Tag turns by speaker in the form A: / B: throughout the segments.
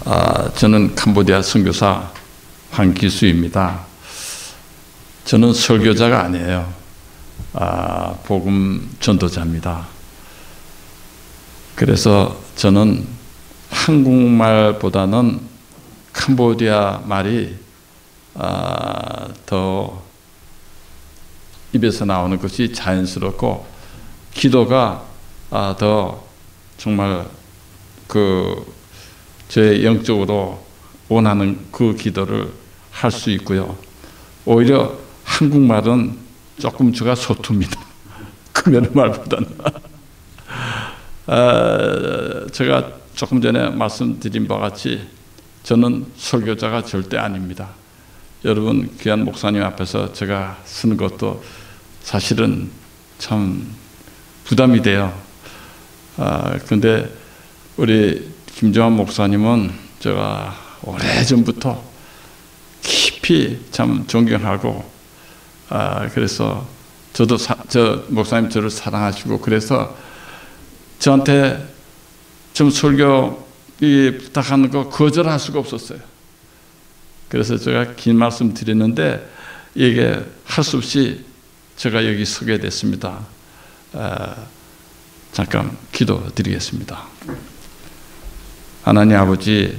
A: 저는 캄보디아 선교사 황기수입니다. 저는 설교자가 아니에요. 복음 전도자입니다. 그래서 저는 한국말보다는 캄보디아 말이 더 입에서 나오는 것이 자연스럽고 기도가 더 정말 제 영적으로 원하는 그 기도를 할 수 있고요. 오히려 한국말은 조금 제가 서툽니다. 금연의 말보다는. 제가 조금 전에 말씀드린 바와 같이 저는 설교자가 절대 아닙니다. 여러분 귀한 목사님 앞에서 제가 쓰는 것도 사실은 참 부담이 돼요. 그런데 우리 김정환 목사님은 제가 오래전부터 깊이 참 존경하고 그래서 저도 저 목사님 저를 사랑하시고 그래서 저한테 좀 설교 부탁하는 거 거절할 수가 없었어요. 그래서 제가 긴 말씀 드렸는데 이게 할 수 없이 제가 여기 서게 됐습니다. 잠깐 기도 드리겠습니다. 하나님 아버지,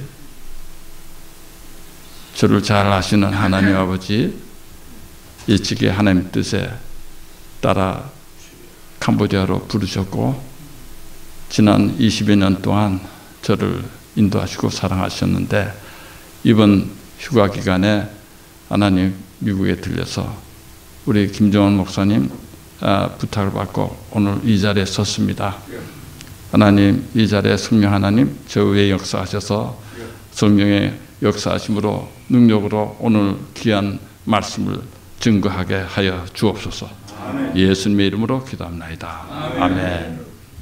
A: 저를 잘 아시는 하나님 아버지, 일찍이 하나님 뜻에 따라 캄보디아로 부르셨고 지난 20여 년 동안 저를 인도하시고 사랑하셨는데 이번 휴가 기간에 하나님 미국에 들려서 우리 김정환 목사님 부탁을 받고 오늘 이 자리에 섰습니다. 하나님 이 자리에 성령 하나님 저 위에 역사하셔서 성령의 역사하심으로 능력으로 오늘 귀한 말씀을 증거하게 하여 주옵소서. 아멘. 예수님의 이름으로 기도합나이다. 아멘.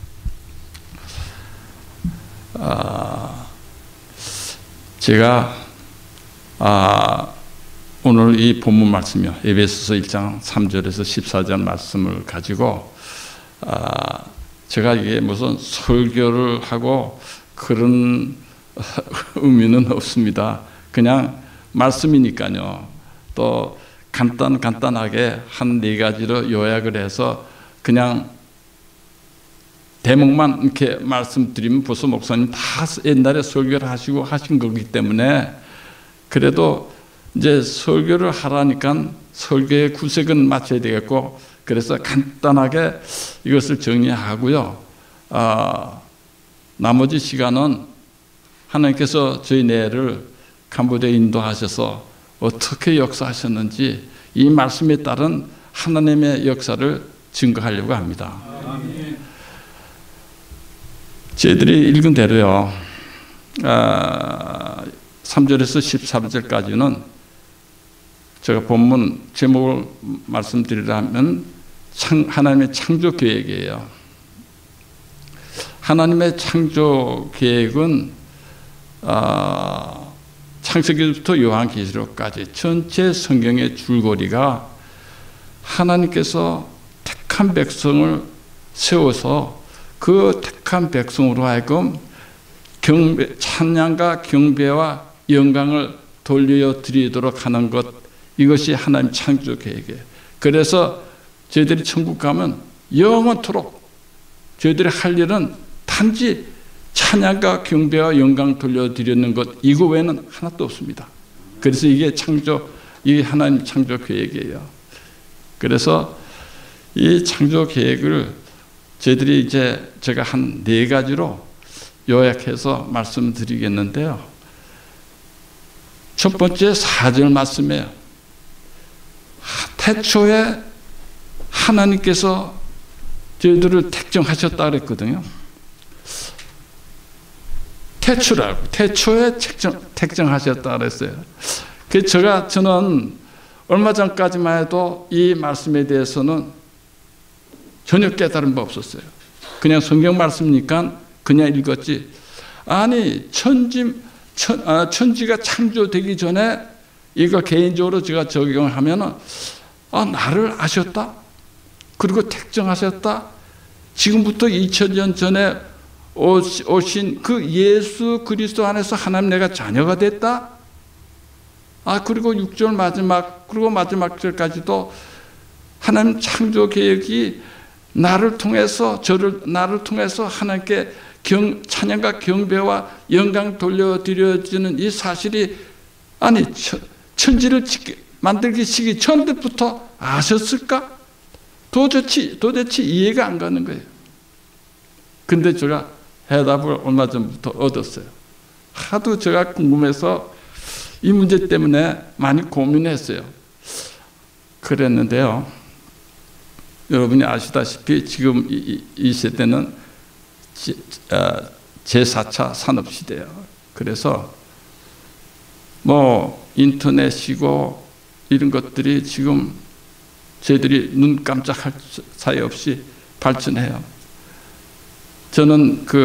A: 제가 오늘 이 본문 말씀이요 에베소서 1장 3절에서 14절 말씀을 가지고 제가 이게 무슨 설교를 하고 그런 의미는 없습니다. 그냥 말씀이니까요. 또 간단하게 한 4가지로 요약을 해서 그냥 대목만 이렇게 말씀드리면 벌써 목사님 다 옛날에 설교를 하시고 하신 거기 때문에 그래도 이제 설교를 하라니까 설교의 구색은 맞춰야 되겠고 그래서 간단하게 이것을 정리하고요. 나머지 시간은 하나님께서 저희 내를 캄보디아에 인도하셔서 어떻게 역사하셨는지 이 말씀에 따른 하나님의 역사를 증거하려고 합니다. 저희들이 읽은 대로요. 3절에서 13절까지는 제가 본문 제목을 말씀드리려면 하나님의 창조 계획이에요. 하나님의 창조 계획은 창세기부터 요한계시록까지 전체 성경의 줄거리가 하나님께서 택한 백성을 세워서 그 택한 백성으로 하여금 찬양과 경배와 영광을 돌려드리도록 하는 것, 이것이 하나님 창조 계획이에요. 그래서 저희들이 천국 가면 영원토록 저희들이 할 일은 단지 찬양과 경배와 영광 돌려드리는 것 이거 외에는 하나도 없습니다. 그래서 이게 하나님 창조 계획이에요. 그래서 이 창조 계획을 저희들이 이제 제가 한 4가지로 요약해서 말씀드리겠는데요. 첫 번째 4절 말씀이에요. 태초에 하나님께서 저희들을 택정하셨다 그랬거든요. 태초에 택정하셨다 그랬어요. 그래서 저는 얼마 전까지만 해도 이 말씀에 대해서는 전혀 깨달은 바 없었어요. 그냥 성경 말씀이니까 그냥 읽었지. 아니 천지가 창조되기 전에 이거 개인적으로 제가 적용하면은 나를 아셨다. 그리고 택정하셨다. 지금부터 2000년 전에 오신 그 예수 그리스도 안에서 하나님 내가 자녀가 됐다. 그리고 6절 마지막, 그리고 마지막 절까지도 하나님 창조 계획이 나를 통해서 하나님께 찬양과 경배와 영광 돌려드려지는 이 사실이 천지를 만들기 시기 전부터 아셨을까? 도대체 이해가 안 가는 거예요. 근데 제가 해답을 얼마 전부터 얻었어요. 하도 제가 궁금해서 이 문제 때문에 많이 고민했어요. 그랬는데요. 여러분이 아시다시피 지금 이 세대는 제4차 산업시대예요. 그래서 인터넷이고 이런 것들이 지금 저희들이 눈 깜짝할 사이 없이 발전해요. 저는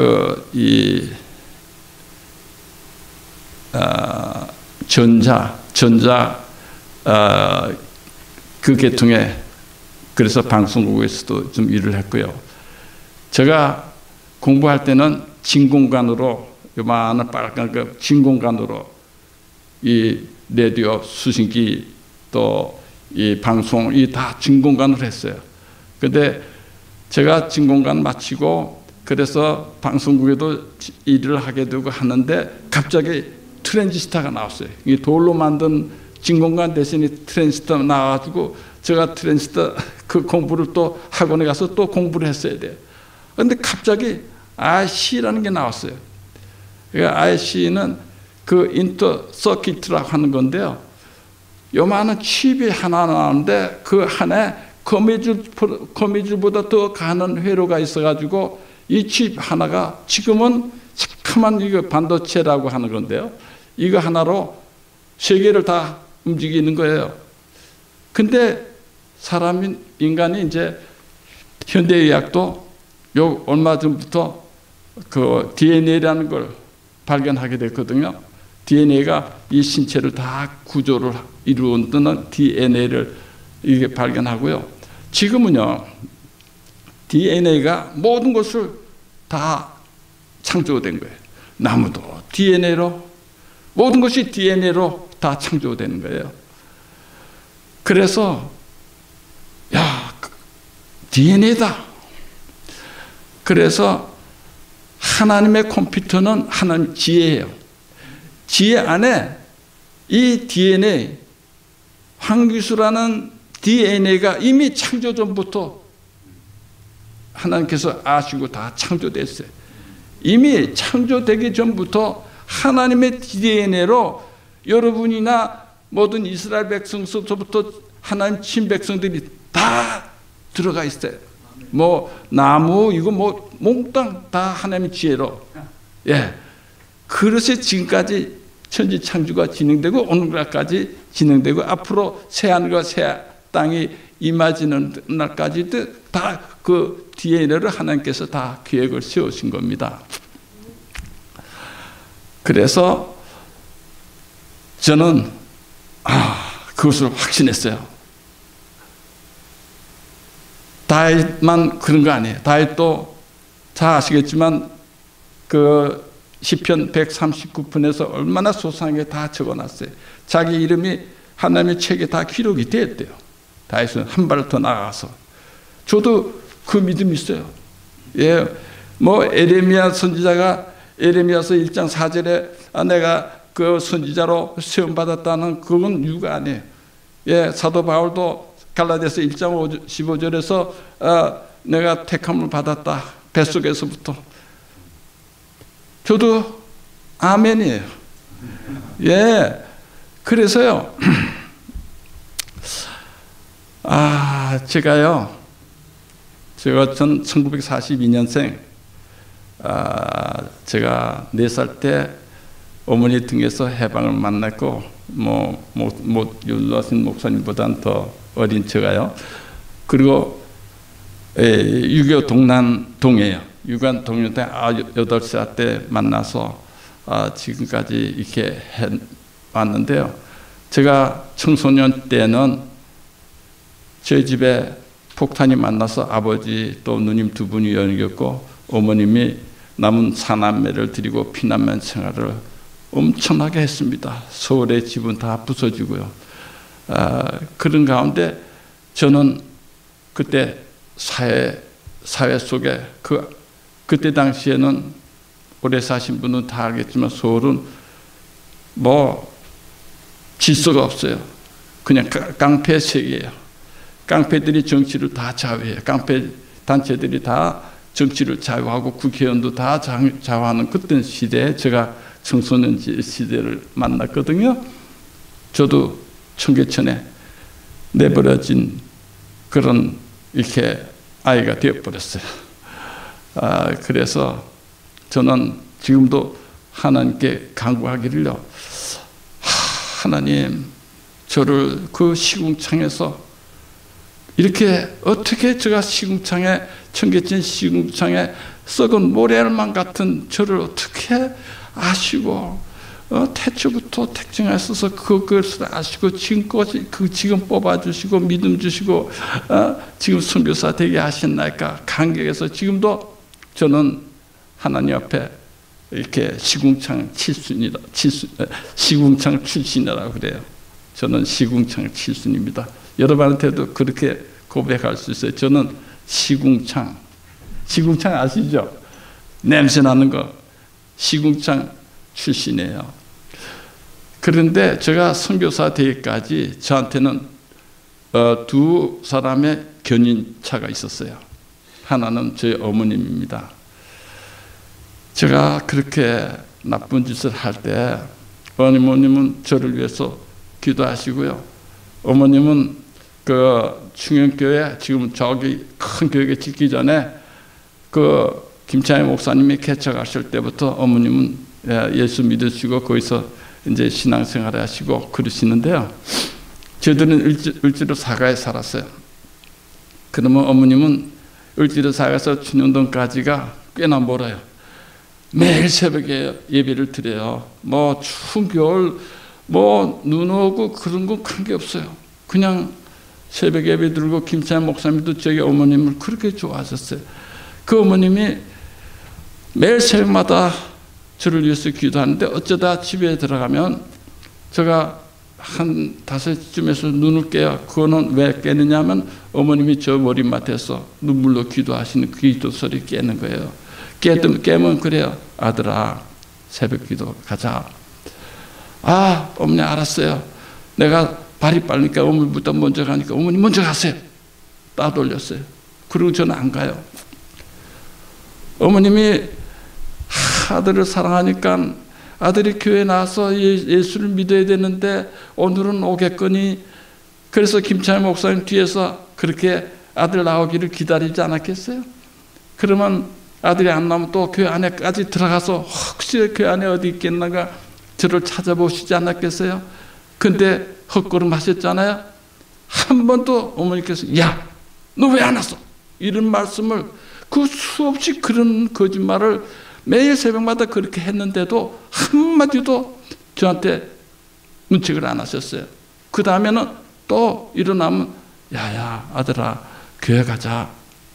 A: 그 계통에 그래서 방송국에서도 좀 일을 했고요. 제가 공부할 때는 진공관으로 요만한 빨간 그 진공관으로 이 라디오 수신기 또 이 방송이 다 진공관으로 했어요. 근데 제가 진공관 마치고 그래서 방송국에도 일을 하게 되고 하는데 갑자기 트랜지스터가 나왔어요. 이 돌로 만든 진공관 대신에 트랜지스터 나와가지고 제가 트랜지스터 그 공부를 또 학원에 가서 또 공부를 했어야 돼요. 그런데 갑자기 IC라는 게 나왔어요. 그러니까 IC는 그 인터 서킷이라고 하는 건데요. 요만한 칩이 하나 나오는데 그 안에 거미줄보다 더 가는 회로가 있어가지고 이 칩 하나가 지금은 새카만 이거 반도체라고 하는 건데요. 이거 하나로 세계를 다 움직이는 거예요. 근데 인간이 이제 현대의학도 요 얼마 전부터 그 DNA라는 걸 발견하게 됐거든요. DNA가 이 신체를 다 구조를 이루는 DNA를 이게 발견하고요. 지금은요, DNA가 모든 것을 다 창조된 거예요. 나무도 DNA로, 모든 것이 DNA로 다 창조되는 거예요. 그래서 DNA다. 그래서 하나님의 컴퓨터는 하나님 지혜예요. 지혜 안에 이 DNA, 황기수라는 DNA가 이미 창조 전부터 하나님께서 아시고 다 창조됐어요. 이미 창조되기 전부터 하나님의 DNA로 여러분이나 모든 이스라엘 백성서부터 하나님 친백성들이 다 들어가 있어요. 나무 이거 몽땅 다 하나님의 지혜로. 그릇이 지금까지 천지 창조가 진행되고 오늘날까지 진행되고 앞으로 새 하늘과 새 땅이 임하지는 날까지도 다 그 DNA를 하나님께서 다 계획을 세우신 겁니다. 그래서 저는 그것을 확신했어요. 다윗만 그런 거 아니에요. 다윗도 다 아시겠지만 그 시편 139편에서 얼마나 소상하게 다 적어놨어요. 자기 이름이 하나님의 책에 다 기록이 되었대요. 다윗은 한 발 더 나가서. 저도 그 믿음이 있어요. 에레미야 선지자가 에레미야서 1장 4절에 내가 그 선지자로 세움받았다는 그건 이유가 아니에요. 사도 바울도 갈라디아서 1장 15절에서 내가 택함을 받았다. 뱃속에서부터. 저도 아멘이에요. 그래서요. 제가 1942년생, 제가 4살 때 어머니 등에서 해방을 만났고, 윤라신 목사님보다는 더 어린 제가요. 그리고 6.25 동남동이에요. 6.25 동년 때 8살 때 만나서 지금까지 이렇게 왔는데요. 제가 청소년 때는 저희 집에 폭탄이 만나서 아버지 또 누님 두 분이 연이었고 어머님이 남은 사남매를 드리고 피난민 생활을 엄청나게 했습니다. 서울의 집은 다 부서지고요. 그런 가운데 저는 그때 사회 속에 그때 당시에는 오래 사신 분은 다 알겠지만 서울은 뭐 질서가 없어요. 그냥 깡패 세계예요. 깡패들이 정치를 다 좌우해요. 깡패 단체들이 다 정치를 좌우하고 국회의원도 다 좌우하는 그때 시대에 제가 청소년 시대를 만났거든요. 저도 청계천에 내버려진 그런 이렇게 아이가 되어버렸어요. 그래서 저는 지금도 하나님께 간구하기를요. 하나님, 저를 그 시궁창에서 이렇게 어떻게 제가 시궁창에 청계천 시궁창에 썩은 모래알만 같은 저를 어떻게 아시고 태초부터 택정하셔서 그것을 아시고 지금 뽑아주시고 믿음 주시고 지금 선교사 되게 하셨나이까 감격해서 지금도 저는 하나님 앞에 이렇게 시궁창 출신이라고 그래요. 저는 시궁창 출신입니다. 여러분한테도 그렇게 고백할 수 있어요. 저는 시궁창 아시죠? 냄새 나는 거 시궁창 출신이에요. 그런데 제가 선교사 되기까지 저한테는 두 사람의 견인차가 있었어요. 하나는 저희 어머님입니다. 제가 그렇게 나쁜 짓을 할 때 어머님은 저를 위해서 기도하시고요. 어머님은 그 충영교회 지금 저기 큰 교회 짓기 전에 그 김창희 목사님이 개척하실 때부터 어머님은 예수 믿으시고 거기서 이제 신앙생활을 하시고 그러시는데요. 저희들은 을지로 사가에 살았어요. 그러면 어머님은 을지로 사가에서 춘영동까지가 꽤나 멀어요. 매일 새벽에 예배를 드려요. 뭐 추운 겨울 뭐 눈 오고 그런 건 관계없어요. 그냥 새벽 예배 드리고 김찬 목사님도 저희 어머님을 그렇게 좋아하셨어요. 그 어머님이 매일 새벽마다 저를 위해서 기도하는데 어쩌다 집에 들어가면 제가 한 5시쯤에서 눈을 깨요. 그거는 왜 깨느냐면 어머님이 저 머리맡에서 눈물로 기도하시는 그 기도 소리 깨는 거예요. 깨면 그래요. 아들아, 새벽 기도 가자. 아, 어머니 알았어요. 내가 발이 빠르니까 어머니부터 먼저 가니까 어머니 먼저 가세요. 따돌렸어요. 그리고 저는 안 가요. 어머님이 아들을 사랑하니까 아들이 교회에 나와서 예수를 믿어야 되는데 오늘은 오겠거니 그래서 김창희 목사님 뒤에서 그렇게 아들 나오기를 기다리지 않았겠어요? 그러면 아들이 안 나오면 또 교회 안에까지 들어가서 혹시 교회 안에 어디 있겠는가 저를 찾아보시지 않았겠어요? 근데 헛걸음 하셨잖아요. 한 번도 어머니께서 야, 너 왜 안 왔어? 이런 말씀을 그 수없이 그런 거짓말을 매일 새벽마다 그렇게 했는데도 한마디도 저한테 문책을 안 하셨어요. 그 다음에는 또 일어나면 야야 아들아 교회 가자.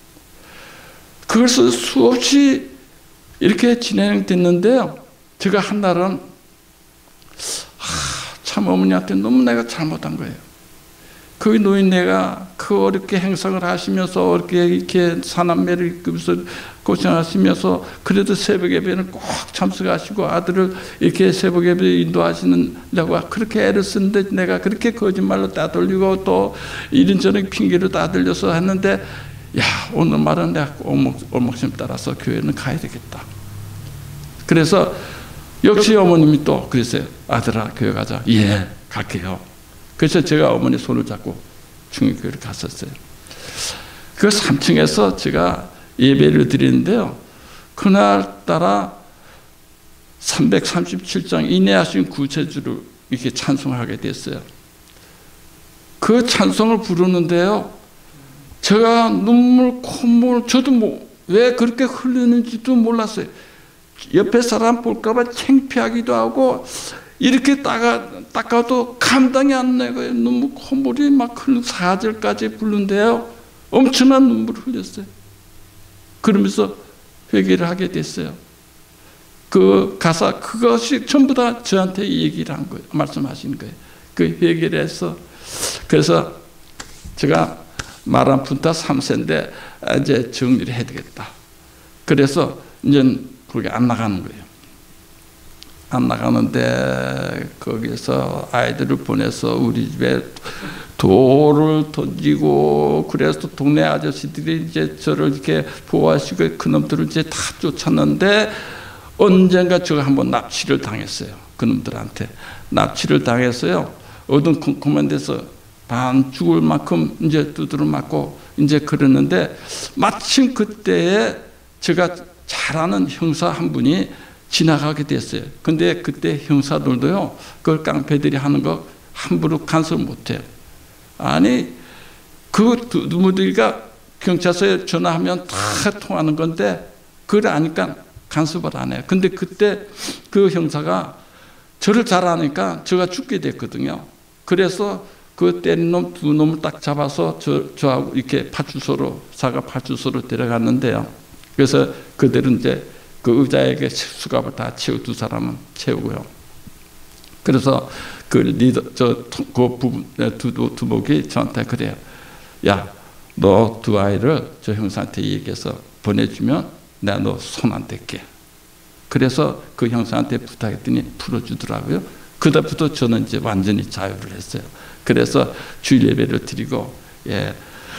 A: 그것을 수없이 이렇게 진행됐는데요. 제가 한 날은 참 어머니한테 너무 내가 잘못한 거예요. 그 노인네가 그 어렵게 행성을 하시면서 어렵게 이렇게 사남매를 이끌면서 고생하시면서 그래도 새벽 예배는 꼭 참석하시고 아들을 이렇게 새벽 예배 인도하시느냐고 그렇게 애를 쓰는데 내가 그렇게 거짓말로 따돌리고 또 이런저런 핑계를 따돌려서 했는데 야 오늘말은 내가 올목심 따라서 교회는 가야 되겠다. 그래서 역시 어머님이 또 그랬어요. 아들아 교회 가자. 예 갈게요. 그래서 제가 어머니 손을 잡고 중일교회를 갔었어요. 그 3층에서 제가 예배를 드리는데요. 그날따라 337장 인내하신 구세주를 이렇게 찬송하게 됐어요. 그 찬송을 부르는데요. 제가 눈물, 콧물, 저도 왜 그렇게 흘리는지도 몰랐어요. 옆에 사람 볼까봐 창피하기도 하고 이렇게 닦아도 감당이 안 나고요. 눈물, 콧물이 막 흘러 4절까지 부르는데요. 엄청난 눈물을 흘렸어요. 그러면서 회개를 하게 됐어요. 그 가사 그것이 전부 다 저한테 얘기를 한 거예요. 말씀하신 거예요. 그 얘기를 해서 그래서 제가 말 한 푼 다 3세인데 이제 정리를 해야 되겠다. 그래서 이제 거기 안 나가는 거예요. 안 나가는데 거기서 아이들을 보내서 우리 집에 돌을 던지고 그래서 동네 아저씨들이 이제 저를 이렇게 보호하시고 그놈들을 이제 다 쫓았는데 언젠가 제가 한번 납치를 당했어요. 그놈들한테 납치를 당했어요. 어두컴컴한 데서 반 죽을 만큼 이제 두드려 맞고 이제 그러는데 마침 그때에 제가 잘 아는 형사 한 분이 지나가게 됐어요. 근데 그때 형사들도요, 그걸 깡패들이 하는 거 함부로 간섭 못해요. 아니, 그 누구들이가 경찰서에 전화하면 다 통하는 건데, 그걸 아니까 간섭을 안 해요. 근데 그때 그 형사가 저를 잘 아니까 제가 죽게 됐거든요. 그래서 그 때린 놈 두 놈을 딱 잡아서 저하고 이렇게 파출소로, 사과 파출소로 데려갔는데요. 그래서 그들은 이제 그 의자에게 수갑을 다 채우고 두 사람은 채우고요. 그래서 그 리더, 그 부분, 두목이 저한테 그래요. 야, 너 두 아이를 저 형사한테 얘기해서 보내주면 내가 너 손 안 댈게. 그래서 그 형사한테 부탁했더니 풀어주더라고요. 그다음부터 저는 이제 완전히 자유를 했어요. 그래서 주일 예배를 드리고, 예,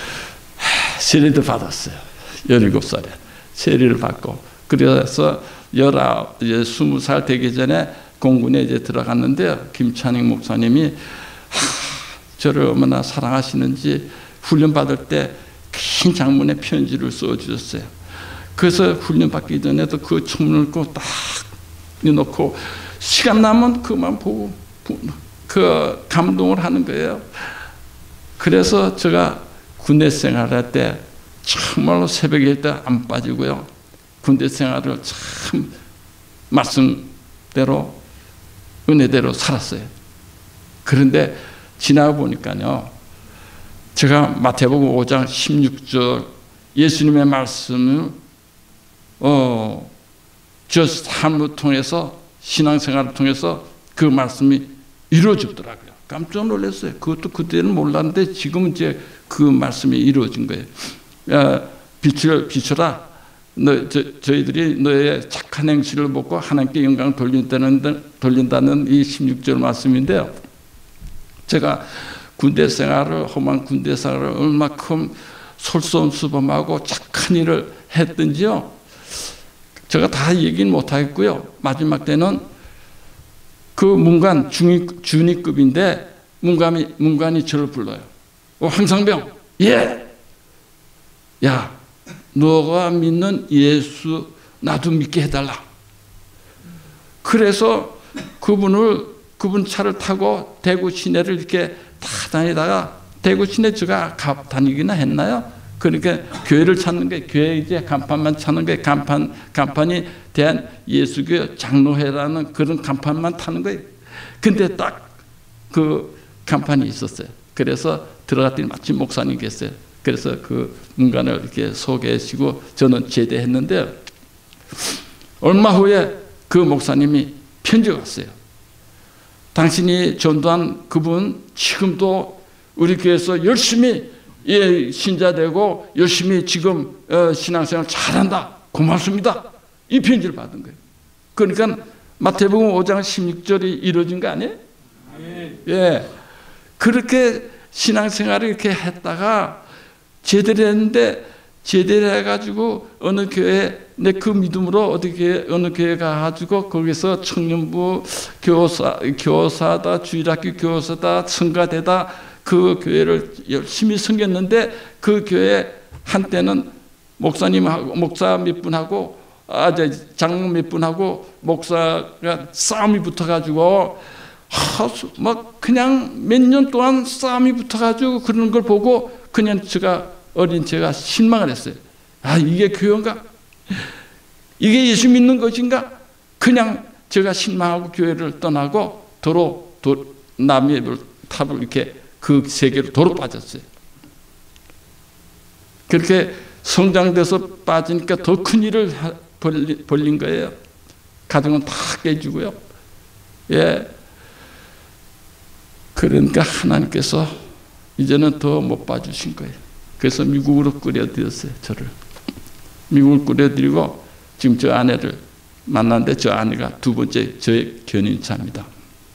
A: 세례도 받았어요. 17살에 세례를 받고, 그래서 20살 되기 전에 공군에 이제 들어갔는데요. 김찬익 목사님이 저를 얼마나 사랑하시는지 훈련 받을 때 긴 장문의 편지를 써주셨어요. 그래서 훈련 받기 전에도 그 청문을 딱 넣고 시간 나면 그만 보고 그 감동을 하는 거예요. 그래서 제가 군대 생활할 때 정말로 새벽에 때 안 빠지고요. 군대 생활을 참 말씀대로 은혜대로 살았어요. 그런데 지나고 보니까요. 제가 마태복음 5장 16절 예수님의 말씀을 저 삶을 통해서 신앙생활을 통해서 그 말씀이 이루어지더라고요. 깜짝 놀랐어요. 그것도 그때는 몰랐는데 지금 이제 그 말씀이 이루어진 거예요. 비추라. 저희들이 너의 착한 행실을 보고 하나님께 영광을 돌린다는 이 16절 말씀인데요. 제가 군대 생활을, 험한 군대 생활을 얼마큼 솔선수범하고 착한 일을 했든지요. 제가 다 얘기는 못하겠고요. 마지막 때는 그 문관, 준위급인데 문관이 저를 불러요. 황상병, 예! 야, 너가 믿는 예수 나도 믿게 해달라. 그래서 그분 차를 타고 대구 시내를 이렇게 다 다니다가 대구 시내 제가 다니기나 했나요? 그러니까 교회를 찾는 게 교회 이제 간판만 찾는 게 간판이 대한 예수교 장로회라는 그런 간판만 타는 거예요. 근데 딱 그 간판이 있었어요. 그래서 들어갔더니 마침 목사님 계세요. 그래서 그 문관을 이렇게 소개하시고 저는 제대했는데 얼마 후에 그 목사님이 편지가 왔어요. 당신이 전도한 그분 지금도 우리 교회에서 열심히 신자되고 열심히 지금 신앙생활 잘한다. 고맙습니다. 이 편지를 받은 거예요. 그러니까 마태복음 5장 16절이 이루어진 거 아니에요? 예. 그렇게 신앙생활을 이렇게 했다가 제대를 했는데 제대를 해가지고 어느 교회 내 그 믿음으로 어느 교회 가가지고 거기서 청년부 교사다 주일학교 교사다 성가대다 그 교회를 열심히 섬겼는데 그 교회 한때는 목사님하고 목사 몇 분하고 장로 몇 분하고 목사가 싸움이 붙어가지고 막 그냥 몇 년 동안 싸움이 붙어가지고 그러는 걸 보고 그냥 제가 실망을 했어요. 아, 이게 교회인가? 이게 예수 믿는 것인가? 그냥 제가 실망하고 교회를 떠나고 남의 탑을 이렇게 그 세계로 도로 빠졌어요. 그렇게 성장돼서 빠지니까 더 큰 일을 벌린 거예요. 가정은 다 깨지고요. 예. 그러니까 하나님께서 이제는 더 못 봐주신 거예요. 그래서 미국으로 끌어들였어요. 저를. 미국을 끌어들이고 지금 저 아내를 만났는데 저 아내가 두 번째 저의 견인차입니다.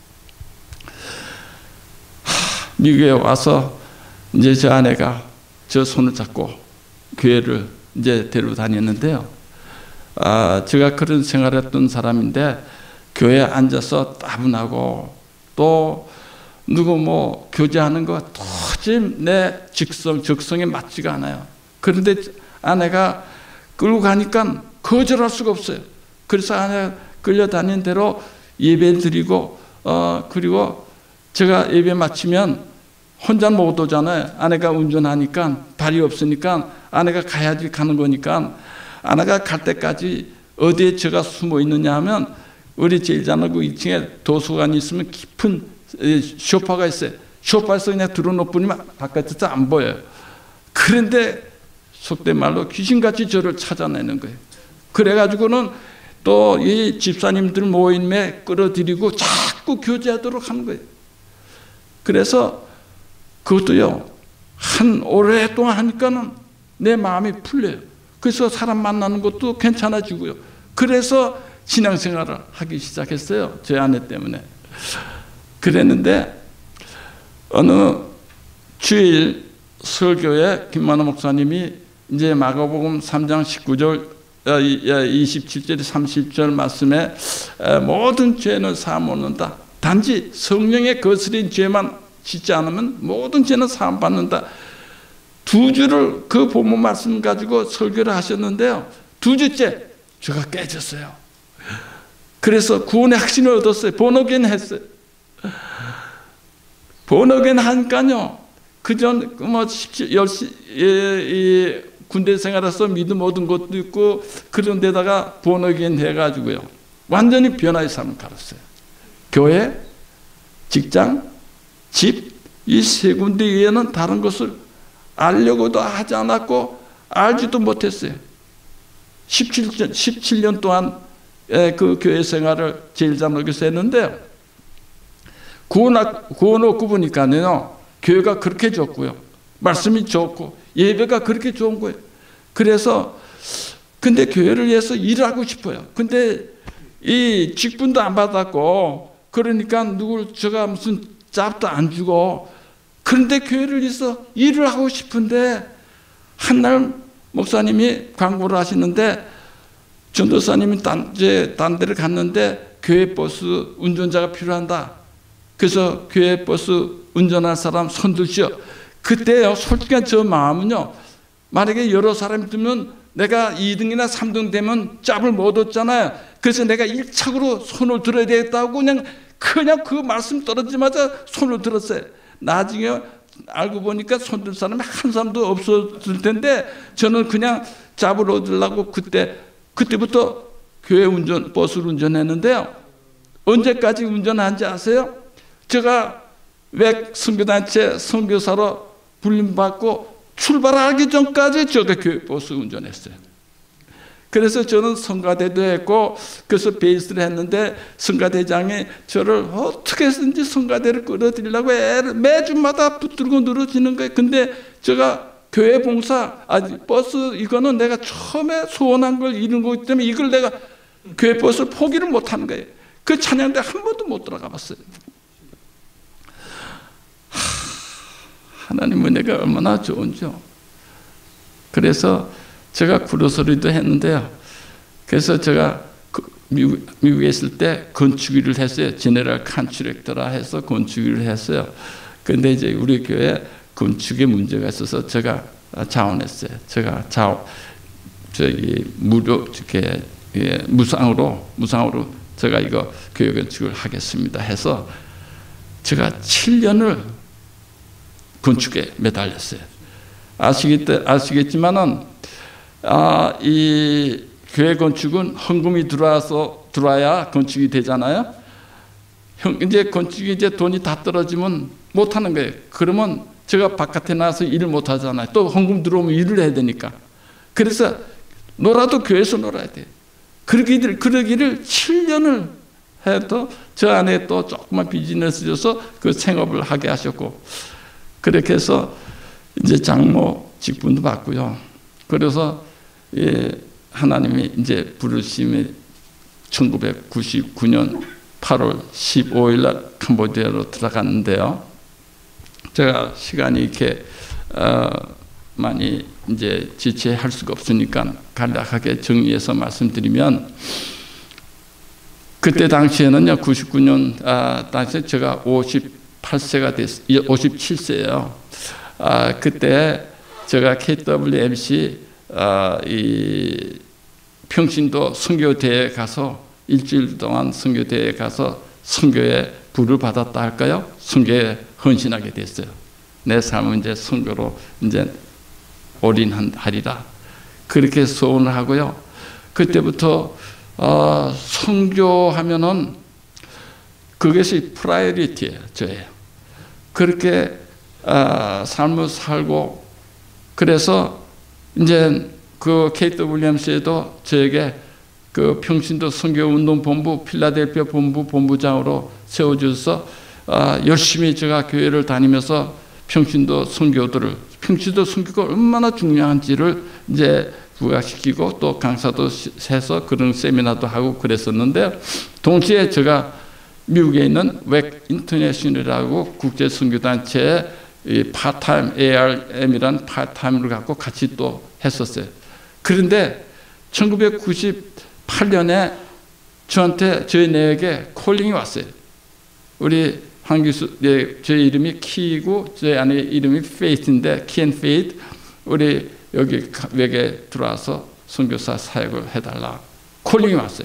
A: 미국에 와서 이제 저 아내가 저 손을 잡고 교회를 이제 데리고 다녔는데요. 제가 그런 생활했던 사람인데 교회에 앉아서 따분하고 또 누구 뭐 교제하는 거 도저히 내 적성에 맞지가 않아요. 그런데 아내가 끌고 가니까 거절할 수가 없어요. 그래서 아내가 끌려다닌 대로 예배 드리고 그리고 제가 예배 마치면 혼자 못 오잖아요. 아내가 운전하니까 발이 없으니까 아내가 가야지 가는 거니까 아내가 갈 때까지 어디에 제가 숨어 있느냐 하면 우리 제1장로구 2층에 도서관이 있으면 깊은 소파가 있어요. 소파에서 그냥 들어놓을 뿐이면 바깥에서 안 보여요. 그런데 속된 말로 귀신같이 저를 찾아내는 거예요. 그래가지고는 또 이 집사님들 모임에 끌어들이고 자꾸 교제하도록 하는 거예요. 그래서 그것도요, 한 오랫동안 하니까는 내 마음이 풀려요. 그래서 사람 만나는 것도 괜찮아지고요. 그래서 신앙생활을 하기 시작했어요. 제 아내 때문에. 그랬는데 어느 주일 설교에 김만호 목사님이 이제 마가복음 3장 19절 27절 30절 말씀에 모든 죄는 사함받는다. 단지 성령의 거스린 죄만 짓지 않으면 모든 죄는 사함받는다. 두 주를 그 본문 말씀 가지고 설교를 하셨는데요. 두 주째 죄가 깨졌어요. 그래서 구원의 확신을 얻었어요. 본어겐 했어요. 본어겐 하니까요. 그전 뭐 군대 생활에서 믿음 얻은 것도 있고 그런 데다가 본어겐 해가지고요. 완전히 변화의 삶을 살았어요. 교회, 직장, 집, 이 세 군데 외에는 다른 것을 알려고도 하지 않았고 알지도 못했어요. 17년 동안 그 교회 생활을 제1장로교에서 했는데요. 구원 얻고 보니까요. 교회가 그렇게 좋고요. 말씀이 좋고 예배가 그렇게 좋은 거예요. 그래서 근데 교회를 위해서 일을 하고 싶어요. 근데 이 직분도 안 받았고 그러니까 제가 무슨 짭도 안 주고 그런데 교회를 위해서 일을 하고 싶은데 한날 목사님이 광고를 하시는데 전도사님이 딴 데를 갔는데 교회 버스 운전자가 필요한다. 그래서 교회 버스 운전할 사람 손 드시오. 그때요, 솔직한 저 마음은요, 만약에 여러 사람이 들면 내가 2등이나 3등 되면 짭을 못 얻잖아요. 그래서 내가 1착으로 손을 들어야 되겠다고 그냥 그 말씀 떨어지자마자 손을 들었어요. 나중에 알고 보니까 손 들 사람이 한 사람도 없었을 텐데 저는 그냥 짭을 얻으려고 그때부터 교회 버스를 운전했는데요. 언제까지 운전한지 아세요? 제가 왜 선교단체 선교사로 불림받고 출발하기 전까지 제가 교회 버스 운전했어요. 그래서 저는 성가대도 했고 그래서 베이스를 했는데 성가대장이 저를 어떻게 해서든지 성가대를 끌어들이려고 매주마다 붙들고 늘어지는 거예요. 근데 제가 교회 봉사 버스 이거는 내가 처음에 소원한 걸 이룬 거기 때문에 이걸 내가 교회 버스를 포기를 못하는 거예요. 그 찬양대 한 번도 못 들어가 봤어요. 하나님의 은혜가 얼마나 좋은지요. 그래서 제가 구로소리도 했는데요. 그래서 제가 미국에 있을 때 건축일을 했어요. 제네럴 컨트랙터라 해서 건축일을 했어요. 그런데 이제 우리 교회 건축에 문제가 있어서 제가 자원했어요. 제가 무료 이렇게 무상으로 제가 이거 교회 건축을 하겠습니다 해서 제가 7년을 건축에 매달렸어요. 아시겠지만은 이 교회 건축은 헌금이 들어와야 건축이 되잖아요. 이제 건축이 이제 돈이 다 떨어지면 못 하는 거예요. 그러면 제가 바깥에 나가서 일을 못 하잖아요. 또 헌금 들어오면 일을 해야 되니까. 그래서 놀아도 교회에서 놀아야 돼요. 그러기를 7년을 해도 저 안에 또 조그만 비즈니스 줘서 그 생업을 하게 하셨고, 그렇게 해서 이제 장모 직분도 받고요. 그래서 하나님이 이제 부르심이 1999년 8월 15일 날 캄보디아로 들어갔는데요. 제가 시간이 이렇게 많이 이제 지체할 수가 없으니까 간략하게 정리해서 말씀드리면, 그때 당시에는요, 99년 당시에 제가 58세가 됐어요. 57세예요. 그때 제가 KWMC 이 평신도 선교대회에 가서 일주일 동안 선교대회에 가서 선교에 부를 받았다 할까요? 선교에 헌신하게 됐어요. 내 삶은 이제 선교로 이제 올인하리라, 그렇게 소원을 하고요. 그때부터 선교하면은 그것이 프라이어리티예요, 저예요. 그렇게 삶을 살고, 그래서 이제 그 KWMC에도 저에게 그 평신도 선교운동본부 필라델피아 본부장으로 세워주셔서 열심히 제가 교회를 다니면서 평신도 선교가 얼마나 중요한지를 이제 부각시키고, 또 강사도 해서 그런 세미나도 하고 그랬었는데, 동시에 제가 미국에 있는 웩 인터내셔널이라고 국제 선교단체에 파타임 ARM이라는 파타임을 갖고 같이 또 했었어요. 그런데 1998년에 저희 내에게 콜링이 왔어요. 우리 한 교수, 제 이름이 키이고 제 아내 이름이 페이스인데, 키 앤 페이스, 우리 여기 웩에 들어와서 선교사 사역을 해달라 콜링이 왔어요.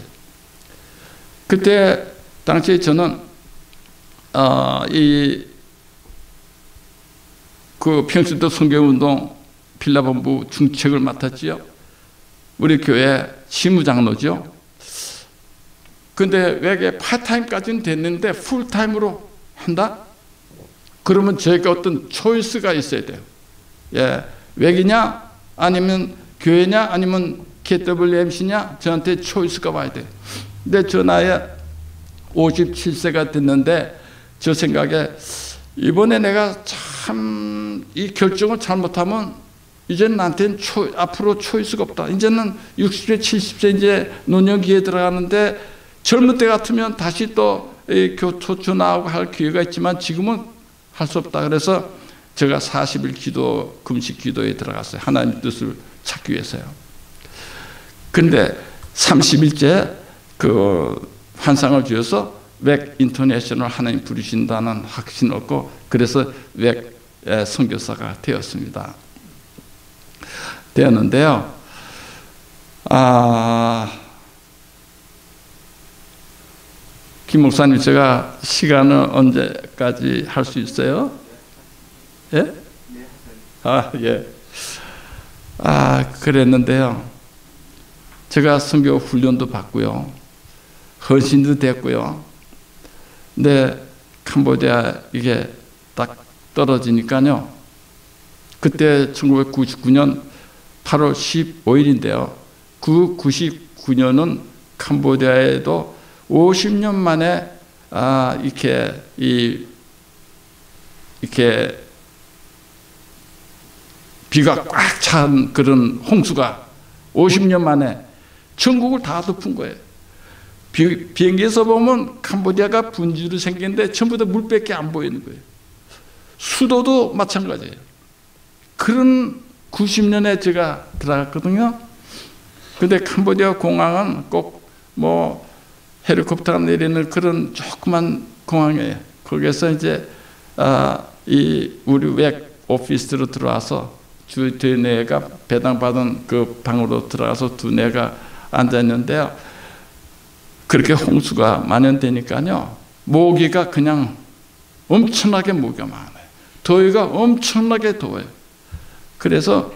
A: 그때 당시에 저는 그 평신도 선교운동 필라본부 중책을 맡았지요. 우리 교회 시무장로죠. 근데 웩에 파타임까지는 됐는데 풀타임으로 한다? 그러면 저에게 어떤 초이스가 있어야 돼요. 예, 웩이냐 아니면 교회냐 아니면 KWMC냐, 저한테 초이스가 와야 돼요. 근데 저 나이에 57세가 됐는데 저 생각에 이번에 내가 참 이 결정을 잘못하면 이제는 나한테는 앞으로 초이스가 없다. 이제는 60세 70세 이제 노년기에 들어가는데, 젊을 때 같으면 다시 또 교토 나오고 할 기회가 있지만 지금은 할 수 없다. 그래서 제가 40일 기도, 금식 기도에 들어갔어요. 하나님 뜻을 찾기 위해서요. 근데 30일째 그 환상을 주어서 웩 인터내셔널 하나님 부르신다는 확신을 얻고, 그래서 웩 선교사가 되었는데요. 김 목사님, 제가 시간을 언제까지 할 수 있어요? 예? 예. 그랬는데요. 제가 선교 훈련도 받고요. 헌신도 됐고요. 근데 캄보디아 이게 딱 떨어지니까요. 그때 1999년 8월 15일인데요. 그 99년은 캄보디아에도 50년 만에 이렇게 비가 꽉 찬 그런 홍수가 50년 만에 전국을 다 덮은 거예요. 비행기에서 보면 캄보디아가 분지로 생겼는데 전부 다 물밖에 안 보이는 거예요. 수도도 마찬가지예요. 그런 90년에 제가 들어갔거든요. 근데 캄보디아 공항은 꼭 뭐 헬리콥터가 내리는 그런 조그만 공항이에요. 거기서 이제 우리 웩 오피스로 들어와서 두뇌가 배당받은 그 방으로 들어가서 두뇌가 앉아 있는데요. 그렇게 홍수가 만연되니까요, 모기가 그냥 엄청나게 모기가 많아요. 더위가 엄청나게 더워요. 그래서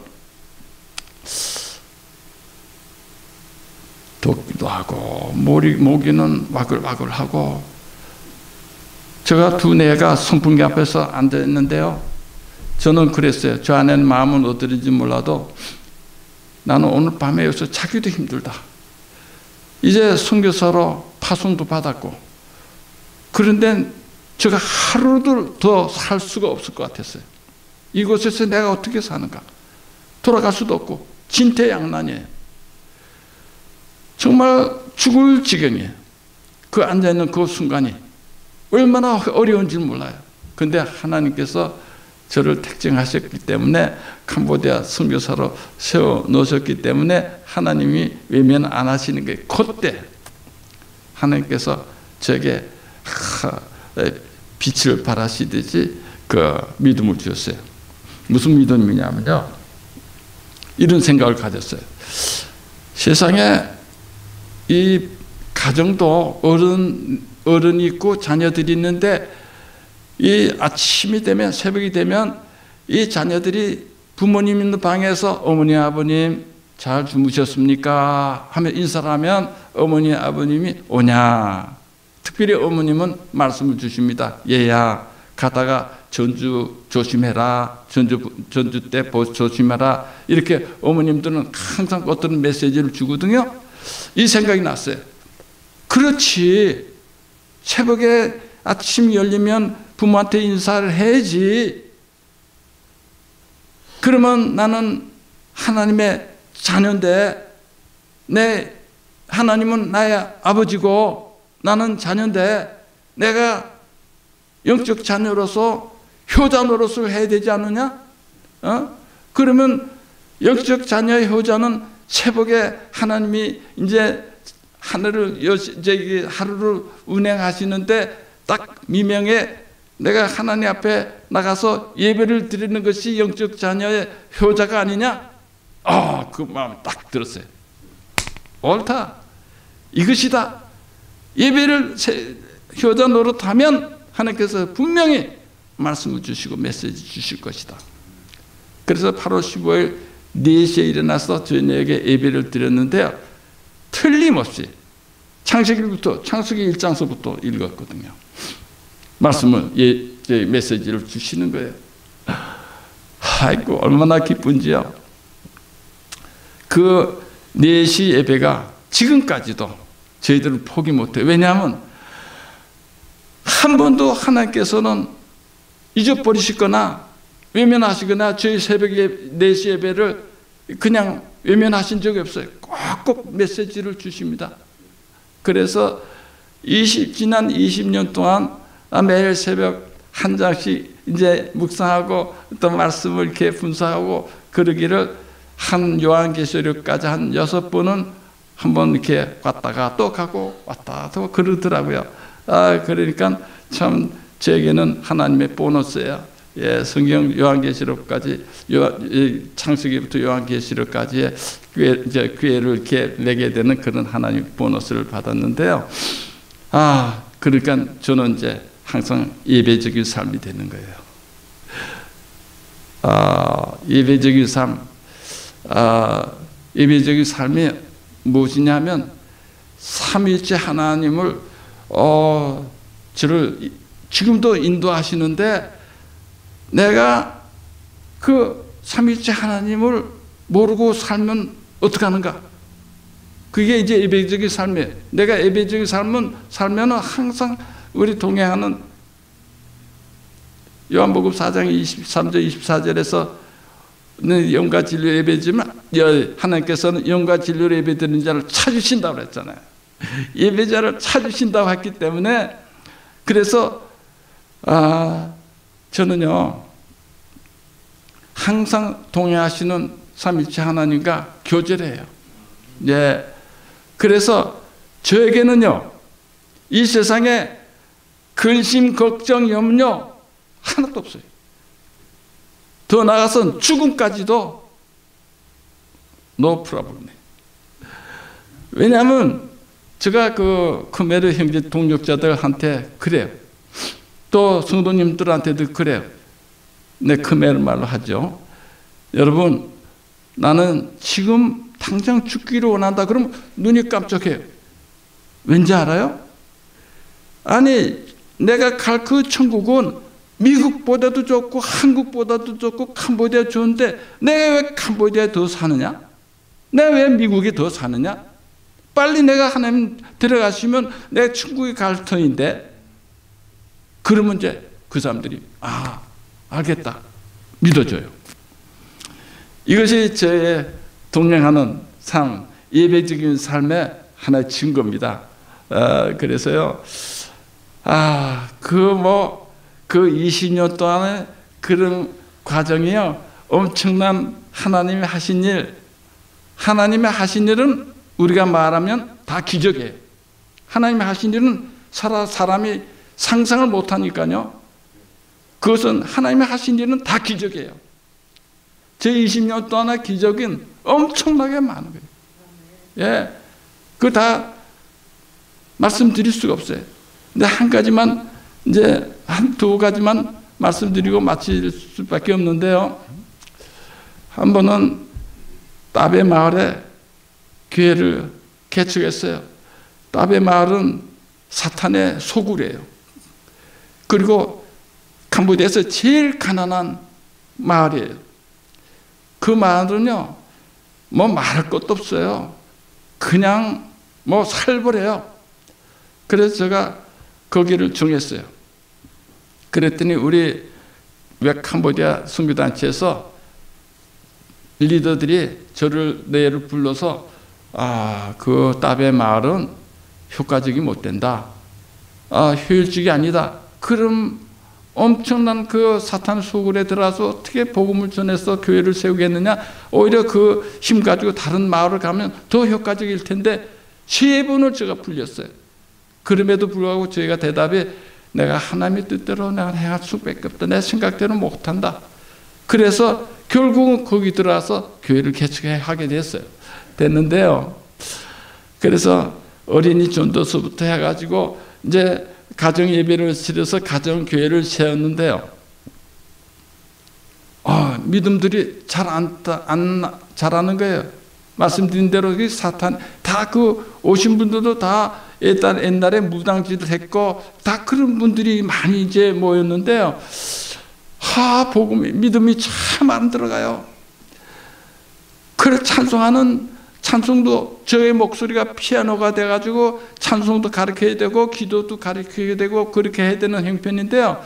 A: 덥기도 하고 모기는 와글와글하고, 제가 두뇌가 선풍기 앞에서 앉아 있는데요. 저는 그랬어요. 저 안에는 마음은 어떠는지 몰라도 나는 오늘 밤에 여기서 자기도 힘들다. 이제 선교사로 파송도 받았고, 그런데 제가 하루도 더 살 수가 없을 것 같았어요. 이곳에서 내가 어떻게 사는가? 돌아갈 수도 없고 진퇴양난이에요. 정말 죽을 지경이에요. 그 앉아있는 그 순간이 얼마나 어려운지 몰라요. 근데 하나님께서 저를 택정하셨기 때문에 캄보디아 선교사로 세워 놓으셨기 때문에 하나님이 외면 안 하시는 게 그때 하나님께서 저에게 빛을 발하시듯이 그 믿음을 주셨어요. 무슨 믿음이냐면요, 이런 생각을 가졌어요. 세상에 이 가정도 어른이 있고 자녀들이 있는데, 이 아침이 되면, 새벽이 되면 이 자녀들이 부모님 있는 방에서 어머니 아버님 잘 주무셨습니까? 하며 인사를 하면 어머니 아버님이 오냐. 특별히 어머님은 말씀을 주십니다. 얘야, 가다가 전주 조심해라. 전주 때 조심해라. 이렇게 어머님들은 항상 어떤 메시지를 주거든요. 이 생각이 났어요. 그렇지, 새벽에 아침 열리면 부모한테 인사를 해야지. 그러면 나는 하나님의 자녀인데, 하나님은 나의 아버지고 나는 자녀인데, 내가 영적 자녀로서 효자 노릇을 해야 되지 않느냐? 그러면 영적 자녀의 효자는 새벽에 하나님이 이제 하루를 운행하시는데 딱 미명에 내가 하나님 앞에 나가서 예배를 드리는 것이 영적 자녀의 효자가 아니냐? 그 마음이 딱 들었어요. 옳다. 이것이다. 예배를 효자 노릇하면 하나님께서 분명히 말씀을 주시고 메시지 주실 것이다. 그래서 8월 15일 4시에 일어나서 저녁에 예배를 드렸는데요, 틀림없이 창세기 1장서부터 읽었거든요. 말씀을, 메시지를 주시는 거예요. 아이고, 얼마나 기쁜지요. 그 4시 예배가 지금까지도 저희들은 포기 못해요. 왜냐하면 한 번도 하나님께서는 잊어버리시거나 외면하시거나 저희 새벽 4시 예배를 그냥 외면하신 적이 없어요. 꼭꼭 메시지를 주십니다. 그래서 지난 20년 동안 매일 새벽 한 장씩 이제 묵상하고 또 말씀을 이렇게 분석하고 그러기를 한 요한계시록까지 한 6번은 한번 이렇게 왔다가 또 가고 왔다 또 그러더라고요. 그러니까 참 저에게는 하나님의 보너스예요. 성경 요한계시록까지, 창세기부터 요한계시록까지의 기회를 이렇게 내게 되는 그런 하나님 보너스를 받았는데요. 그러니까 저는 이제 항상 예배적인 삶이 되는 거예요. 예배적인 삶, 예배적인 삶이 무엇이냐면 삼위일체 하나님을 저를 지금도 인도하시는데, 내가 그 삼위일체 하나님을 모르고 살면 어떻게 하는가? 그게 이제 예배적인 삶이에요. 내가 예배적인 삶은 살면은 항상 우리 동행하는 요한복음 4장 23절 24절에서 영과 진리로 예배지만 하나님께서는 영과 진리로 예배드리는 자를 찾으신다고 그랬잖아요. 예배자를 찾으신다고 했기 때문에, 그래서 저는요 항상 동행하시는 삼위일체 하나님과 교제를 해요. 그래서 저에게는요 이 세상에 근심, 걱정, 염려 하나도 없어요. 더 나아가서 죽음까지도 no problem. 왜냐하면 제가 그 크메르 형제 동력자들한테 그래요. 또 성도님들한테도 그래요. 내 크메르 말로 하죠. 여러분, 나는 지금 당장 죽기를 원한다. 그러면 눈이 깜짝해요. 왠지 알아요? 아니, 내가 갈 그 천국은 미국보다도 좋고 한국보다도 좋고 캄보디아 좋은데 내가 왜 캄보디아에 더 사느냐? 내가 왜 미국에 더 사느냐? 빨리 내가 하나님 데려가시면 내가 천국에 갈 터인데, 그러면 이제 그 사람들이 알겠다, 믿어줘요. 이것이 저의 동행하는 삶, 예배적인 삶의 하나의 증거입니다. 그래서요, 그 20년 동안의 그런 과정이요, 엄청난 하나님이 하신 일, 하나님의 하신 일은 우리가 말하면 다 기적이에요. 하나님이 하신 일은 사람이 상상을 못하니까요, 그것은 하나님이 하신 일은 다 기적이에요. 제 20년 동안의 기적은 엄청나게 많은 거예요. 예, 그거 다 말씀드릴 수가 없어요. 근데 한 가지만, 이제 두 가지만 말씀드리고 마칠 수밖에 없는데요. 한 번은 따베 마을에 교회를 개척했어요. 따베 마을은 사탄의 소굴이에요. 그리고 캄보디아에서 제일 가난한 마을이에요. 그 마을은요, 뭐 말할 것도 없어요. 그냥 뭐 살벌해요. 그래서 제가 거기를 정했어요. 그랬더니 우리 캄보디아 선교단체에서 리더들이 내를 불러서 그 따베 마을은 효과적이 못 된다, 효율적이 아니다. 그럼 엄청난 그 사탄 소굴에 들어가서 어떻게 복음을 전해서 교회를 세우겠느냐, 오히려 그 힘 가지고 다른 마을을 가면 더 효과적일 텐데 3번을 제가 불렸어요. 그럼에도 불구하고 저희가 대답이, 내가 하나님의 뜻대로 내가 행할 수밖에 없다, 내 생각대로 못한다. 그래서 결국은 거기 들어와서 교회를 개척하게 됐는데요. 그래서 어린이 전도서부터 해가지고 이제 가정 예배를 치러서 가정 교회를 세웠는데요. 믿음들이 잘하는 거예요. 말씀드린 대로 사탄 다 오신 분들도 다 옛날에 무당질을 했고 다 그런 분들이 많이 이제 모였는데요. 믿음이 참 안 들어가요. 그래 찬송하는 찬송도 저의 목소리가 피아노가 돼가지고 찬송도 가르쳐야 되고 기도도 가르쳐야 되고 그렇게 해야 되는 형편인데요.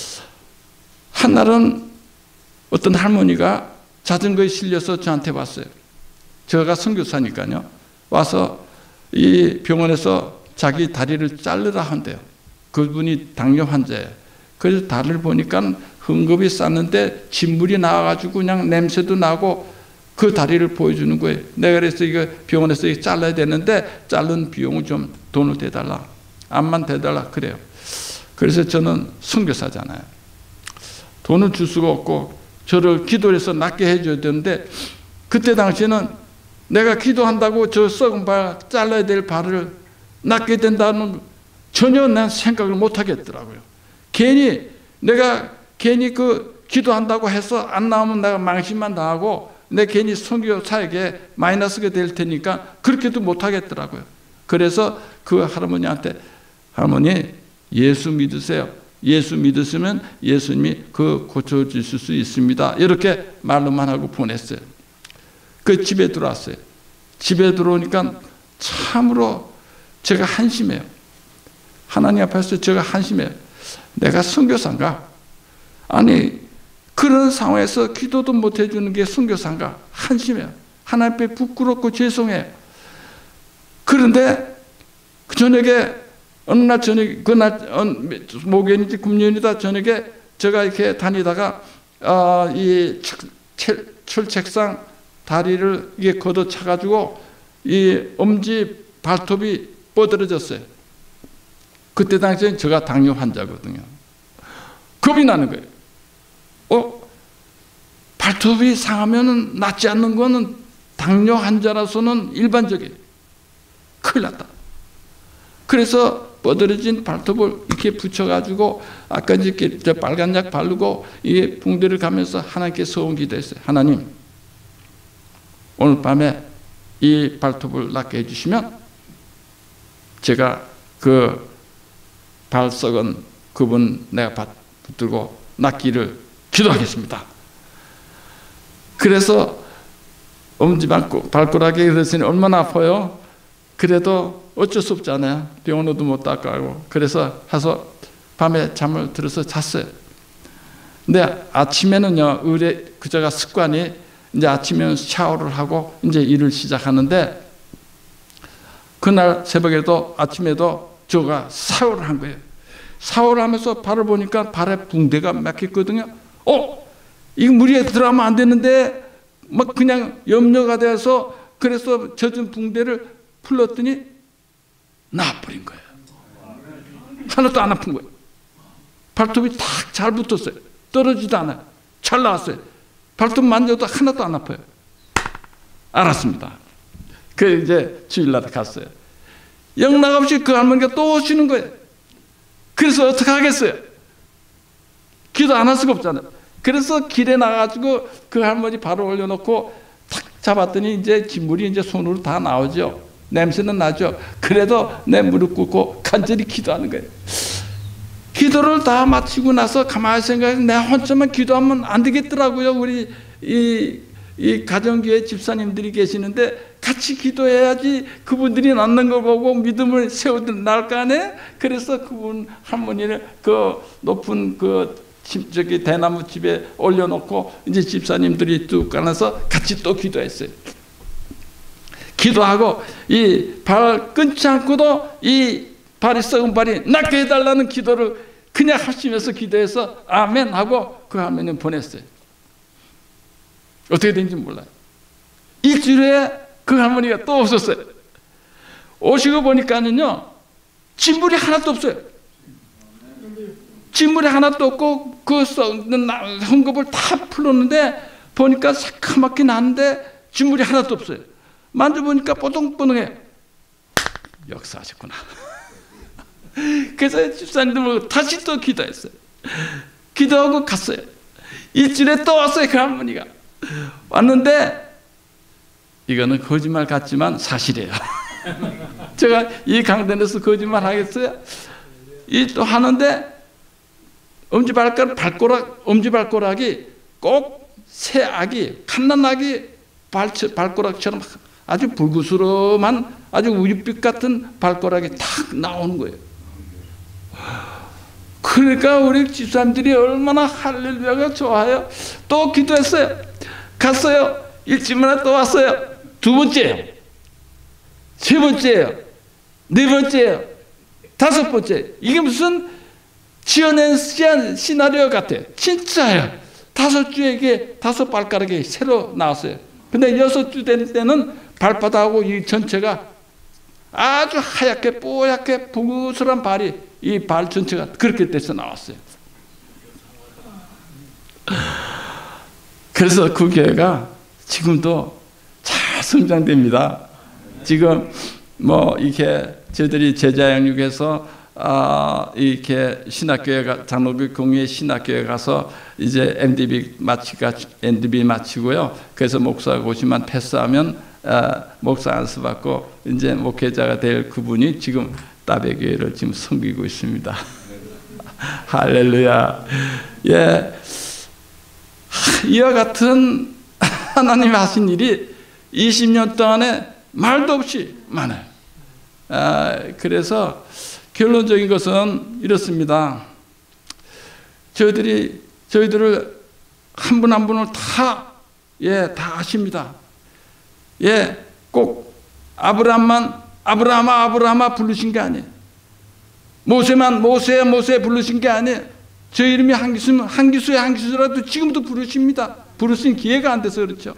A: 한날은 어떤 할머니가 자전거에 실려서 저한테 왔어요. 제가 선교사니까요. 와서 이 병원에서 자기 다리를 자르라 한대요. 그분이 당뇨 환자예요. 그래서 다리를 보니까 흠급이 쌌는데 진물이 나와가지고 그냥 냄새도 나고 그 다리를 보여주는 거예요. 내가 그래서 이거 병원에서 이거 잘라야 되는데 자른 비용을 좀 돈을 대달라. 암만 대달라 그래요. 그래서 저는 선교사잖아요. 돈을 줄 수가 없고 저를 기도해서 낫게 해줘야 되는데 그때 당시에는 내가 기도한다고 저 썩은 발 잘라야 될 발을 낫게 된다는 전혀 난 생각을 못 하겠더라고요. 내가 괜히 그 기도한다고 해서 안 나오면 내가 망신만 당하고 내 괜히 선교사에게 마이너스가 될 테니까 그렇게도 못 하겠더라고요. 그래서 그 할아버니한테 할머니 예수 믿으세요. 예수 믿으시면 예수님이 그 고쳐주실 수 있습니다. 이렇게 말로만 하고 보냈어요. 그 집에 들어왔어요. 집에 들어오니까 참으로 제가 한심해요. 하나님 앞에서 제가 한심해요. 내가 선교사인가? 아니 그런 상황에서 기도도 못 해주는 게 선교사인가? 한심해요. 하나님 앞에 부끄럽고 죄송해요. 그런데 그 저녁에 어느 날 저녁에 그날 목요일인지 금요일이다 저녁에 제가 이렇게 다니다가 이 철책상 다리를 이게 걷어차가지고 이 엄지 발톱이 뻗어졌어요. 그때 당시엔 제가 당뇨 환자거든요. 겁이 나는 거예요. 발톱이 상하면 낫지 않는 거는 당뇨 환자라서는 일반적이에요. 큰일 났다. 그래서 뻗어진 발톱을 이렇게 붙여가지고 아까 이렇게 빨간 약 바르고 이 붕대를 가면서 하나님께 소원 기도했어요. 하나님, 오늘 밤에 이 발톱을 낫게 해주시면 제가 그 발석은 그분 내가 붙들고 낫기를 기도하겠습니다. 그래서 엄지 발가락에 그랬으니 얼마나 아파요? 그래도 어쩔 수 없잖아요. 병원에도 못 가고. 그래서 가서 밤에 잠을 들어서 잤어요. 근데 아침에는요, 제가 습관이 이제 아침에는 샤워를 하고 이제 일을 시작하는데, 그날 새벽에도 아침에도 제가 샤워를 한 거예요. 샤워를 하면서 발을 보니까 발에 붕대가 막혔거든요. 이거 물에 들어가면 안 되는데 막 그냥 염려가 돼서, 그래서 젖은 붕대를 풀었더니 나아버린 거예요. 하나도 안 아픈 거예요. 발톱이 탁 잘 붙었어요. 떨어지도 않아요. 잘 나왔어요. 발톱 만져도 하나도 안 아파요. 알았습니다. 이제 주일날 갔어요. 영락없이 그 할머니가 또 오시는 거예요. 그래서 어떻게 하겠어요? 기도 안 할 수가 없잖아요. 그래서 길에 나가가지고 그 할머니 발을 올려놓고 탁 잡았더니 이제 진물이 이제 손으로 다 나오죠. 냄새는 나죠. 그래도 내 무릎 꿇고 간절히 기도하는 거예요. 기도를 다 마치고 나서 가만히 생각해서 내가 혼자만 기도하면 안 되겠더라고요. 우리 이 가정교회 집사님들이 계시는데 같이 기도해야지 그분들이 낫는 걸 보고 믿음을 세우날 거 아니에요. 그래서 그분 할머니를 그 높은 저기 대나무 집에 올려놓고 이제 집사님들이 뚝 가면서 같이 또 기도했어요. 기도하고 이 발 끊지 않고도 이 발이 썩은 발이 낫게 해달라는 기도를 그냥 하시면서 기도해서 아멘 하고 그 할머니는 보냈어요. 어떻게 된지 몰라요. 일주일 후에 그 할머니가 또 오셨어요. 오시고 보니까는요, 진물이 하나도 없어요. 진물이 하나도 없고 그 썩는 헝겊을 다 풀었는데 보니까 새카맣게 나는데 진물이 하나도 없어요. 만져보니까 뽀동뽀동해. 역사하셨구나. 그래서 집사님들 보고 다시 또 기도했어요. 기도하고 갔어요. 일주일에 또 왔어요. 그 할머니가 왔는데, 이거는 거짓말 같지만 사실이에요. 제가 이 강단에서 거짓말 하겠어요? 이 또 하는데 엄지발가락이 꼭 새 아기, 갓난아기 발가락처럼 아주 불구스름한 아주 우유빛 같은 발가락이 탁 나오는 거예요. 그러니까 우리 집사람들이 얼마나 할렐루야가 좋아요. 또 기도했어요. 갔어요. 일주일만에 또 왔어요. 두 번째예요. 세 번째예요. 네 번째예요. 다섯 번째. 이게 무슨 지어낸 시나리오 같아요. 진짜예요. 다섯 주에 이게 다섯 발가락이 새로 나왔어요. 근데 여섯 주 된 때는 발바닥하고 이 전체가 아주 하얗게 뽀얗게 부스런 발이 이 발 전체가 그렇게 돼서 나왔어요. 그래서 그 교회가 지금도 잘 성장됩니다. 지금 뭐 이렇게 저희들이 제자 양육해서 이렇게 신학교회 장로교 공회 신학교회 가서 이제 MDB 마치고요. 그래서 목사 고시만 패스하면 목사 안수 받고 이제 목회자가 될 그분이 지금 따배교회를 지금 섬기고 있습니다. 할렐루야. 예, 이와 같은 하나님이 하신 일이 20년 동안에 말도 없이 많아요. 그래서 결론적인 것은 이렇습니다. 저희들을 한 분 한 분을 다 아십니다. 예, 꼭 아브라함아 부르신 게 아니에요. 모세만 모세 부르신 게 아니에요. 저 이름이 한기수라도 지금도 부르십니다. 부르신 기회가 안 돼서 그렇죠.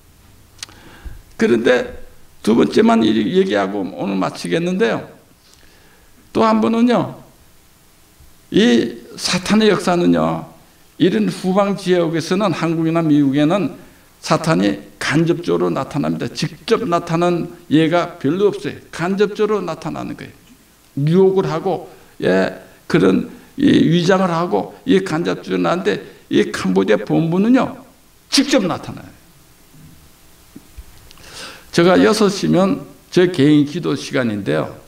A: 그런데 두 번째만 얘기하고 오늘 마치겠는데요. 또 한 번은요, 이 사탄의 역사는요, 이런 후방 지역에서는, 한국이나 미국에는 사탄이 간접적으로 나타납니다. 직접 나타나는 예가 별로 없어요. 간접적으로 나타나는 거예요. 유혹을 하고, 그런 위장을 하고, 이 간접적으로 나는데, 이 캄보디아 본부는요, 직접 나타나요. 제가 6시면 제 개인 기도 시간인데요.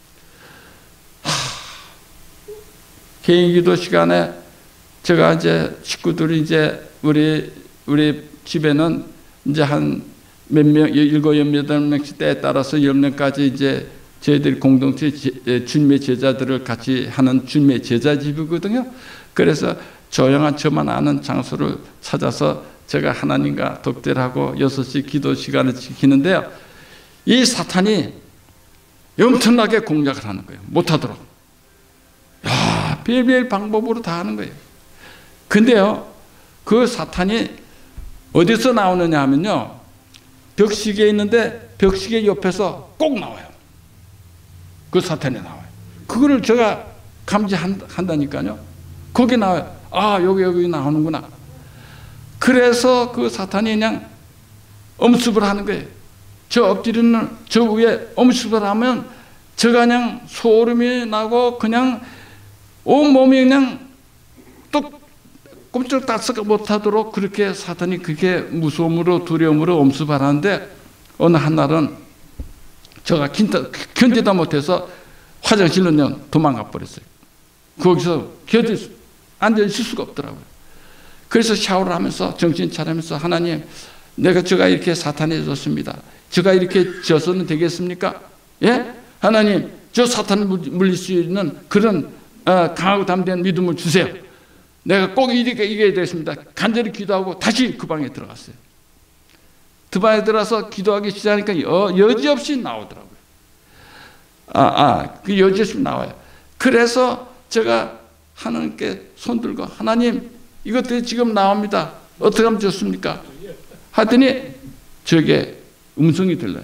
A: 개인 기도 시간에 제가 이제 식구들이 이제 우리 집에는 이제 한 몇 명, 7, 8명씩 때에 따라서 10명까지 이제 저희들이 공동체 주님의 제자들을 같이 하는 주님의 제자 집이거든요. 그래서 조용한 저만 아는 장소를 찾아서 제가 하나님과 독대하고 6시 기도 시간을 지키는데요. 이 사탄이 엄청나게 공략을 하는 거예요. 못하도록. 야, 별별 방법으로 다 하는 거예요. 근데요, 그 사탄이 어디서 나오느냐 하면요, 벽시계 있는데 벽시계 옆에서 꼭 나와요. 그 사탄이 나와요. 그거를 제가 감지한다니까요. 거기 나와요. 아, 여기 나오는구나. 그래서 그 사탄이 그냥 엄습을 하는 거예요. 저 엎드리는 저 위에 엄습을 하면 제가 그냥 소름이 나고 그냥 온몸이 그냥 또 꼼짝달싹 못하도록 그렇게 사탄이 그게 무서움으로 두려움으로 엄습하는데 어느 한날은 제가 견디다 못해서 화장실로 그냥 도망가 버렸어요. 거기서 앉아 있을 수가 없더라고요. 그래서 샤워를 하면서 정신 차리면서 하나님, 제가 이렇게 사탄에 졌습니다. 제가 이렇게 져서는 되겠습니까? 예? 하나님, 저 사탄을 물릴 수 있는 그런 강하고 담대한 믿음을 주세요. 내가 꼭 이렇게 이겨야 되겠습니다. 간절히 기도하고 다시 그 방에 들어갔어요. 그 방에 들어가서 기도하기 시작하니까 여지없이 나오더라고요. 그 여지없이 나와요. 그래서 제가 하나님께 손들고 하나님, 이것들이 지금 나옵니다. 어떻게 하면 좋습니까? 하더니 저게 음성이 들려요.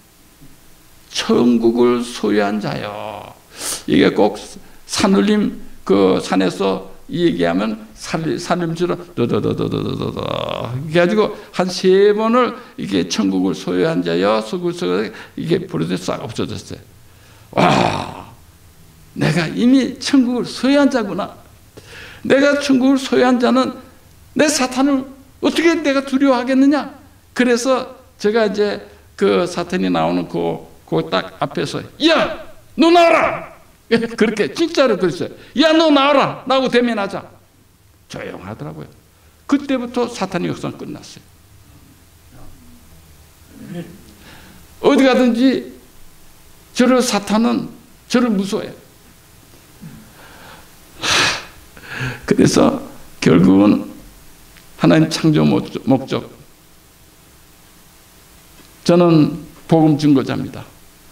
A: 천국을 소유한 자요. 이게 꼭 산울림 그 산에서 얘기하면 산림처럼 도도도도도도도 그래가지고 한 3번을 이게 천국을 소유한 자여 소굴 이게 부르듯 싹 없어졌어요. 와, 내가 이미 천국을 소유한 자구나. 내가 천국을 소유한 자는 내 사탄을 어떻게 내가 두려워하겠느냐. 그래서 제가 이제 그 사탄이 나오는 그 딱 앞에서 야, 너 나와라. 그렇게 진짜로 그랬어요. 야, 너 나와라. 나하고 대면하자. 조용하더라고요. 그때부터 사탄의 역사는 끝났어요. 어디 가든지 저를 사탄은 저를 무서워해요. 그래서 결국은 하나님 창조 목적, 저는 복음 증거자입니다.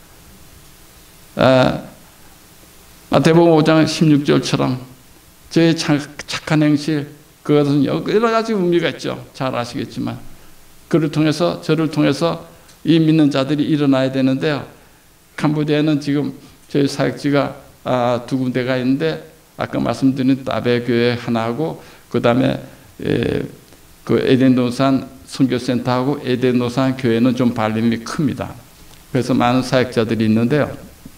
A: 마태복음 5장 16절처럼 저의 착한 행실, 그것은 여러 가지 의미가 있죠. 잘 아시겠지만 그를 통해서, 저를 통해서 이 믿는 자들이 일어나야 되는데요. 캄보디아에는 지금 저희 사역지가 2군데가 있는데 아까 말씀드린 따베 교회 하나하고 그 다음에 그 에덴동산 선교센터하고 에덴동산 교회는 좀 발림이 큽니다. 그래서 많은 사역자들이 있는데요.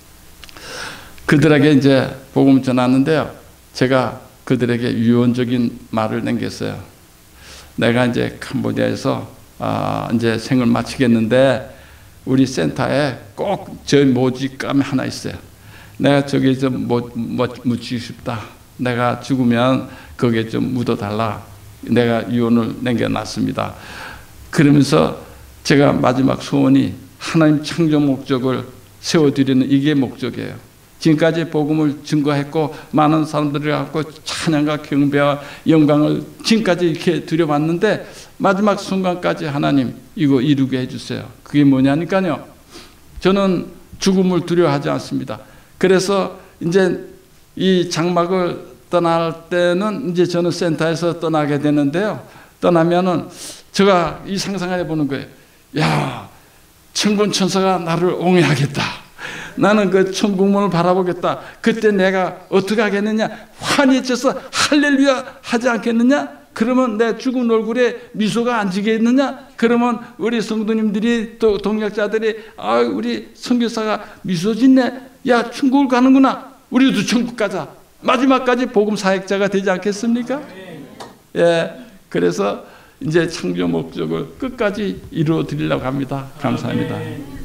A: 그들에게 이제 복음을 전하는데요. 제가 그들에게 유언적인 말을 남겼어요. 내가 이제 캄보디아에서 이제 생을 마치겠는데 우리 센터에 꼭 저 모직감이 하나 있어요. 내가 저기 좀 묻히고 싶다. 내가 죽으면 거기에 좀 묻어달라. 내가 유언을 남겨놨습니다. 그러면서 제가 마지막 소원이 하나님 창조 목적을 세워드리는 이게 목적이에요. 지금까지 복음을 증거했고 많은 사람들이 갖고 찬양과 경배와 영광을 지금까지 이렇게 드려봤는데 마지막 순간까지 하나님 이거 이루게 해주세요. 그게 뭐냐니까요. 저는 죽음을 두려워하지 않습니다. 그래서 이제 이 장막을 떠날 때는 이제 저는 센터에서 떠나게 되는데요. 떠나면은 제가 이 상상을 해보는 거예요. 야, 천군 천사가 나를 옹이하겠다. 나는 그 천국문을 바라보겠다. 그때 내가 어떻게 하겠느냐? 환희해져서 할렐루야 하지 않겠느냐? 그러면 내 죽은 얼굴에 미소가 안 지겠느냐? 그러면 우리 성도님들이 또 동역자들이 우리 선교사가 미소 짓네. 야, 천국을 가는구나. 우리도 천국 가자. 마지막까지 복음 사역자가 되지 않겠습니까? 예, 그래서 이제 창조 목적을 끝까지 이루어 드리려고 합니다. 감사합니다.